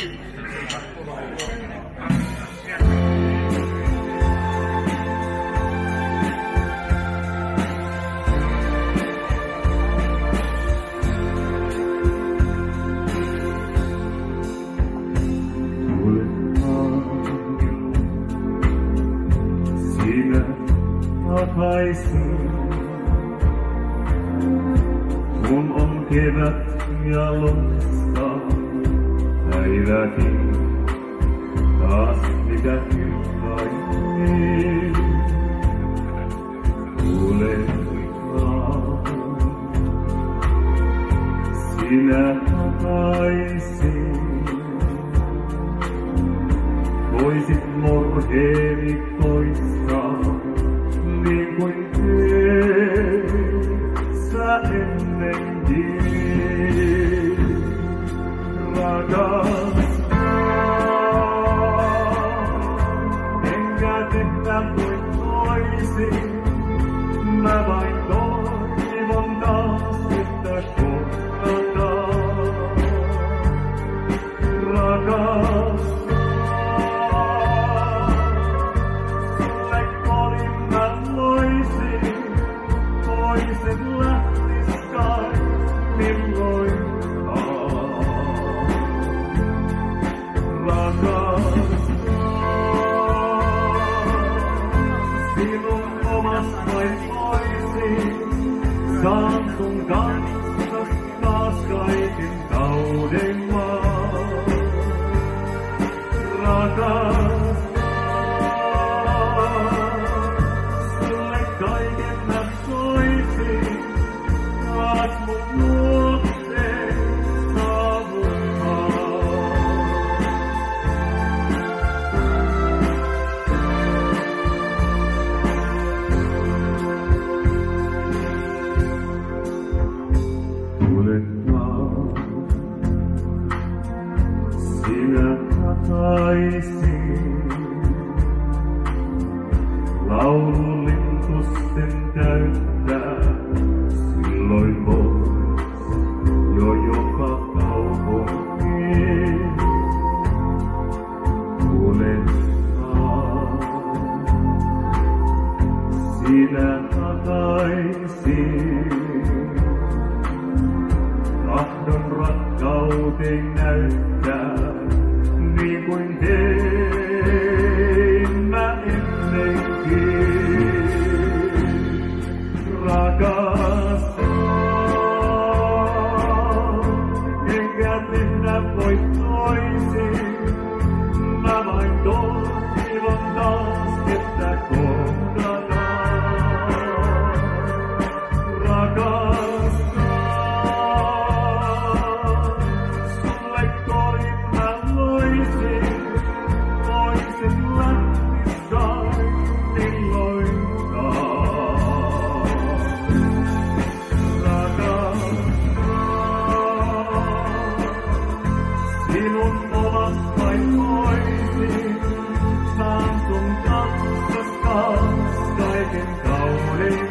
Takaisin, kun on kevät ja loistaa päiväkin taas mitä kirkkaimmin. Tulekaan sinä takaisin, voisit morheeni toistaa. Niin kuin sä ennenkin, rakas, enkä tehdä voi toisin. Mä vain toivon taas, että kohdataan, rakas. Toiset lähtis kai milloinkaan, rakas. Sinun omas vain voisin, saan sun kanssas taas kaiken kauden maan, rakas. Sinä takaisin, laululintusten täyttää, silloin vois jo joka kaupunkiin. Tulekaan sinä takaisin, tahdon rakkauden näyttää. Niin kuin tein mä ennenkin, rakas. Enkä tehdä voi toisin, mä vain toivon taas, että kohdataan, rakas. Sinun omas vain voisin, saan sun kanssas taas kaiken kauden.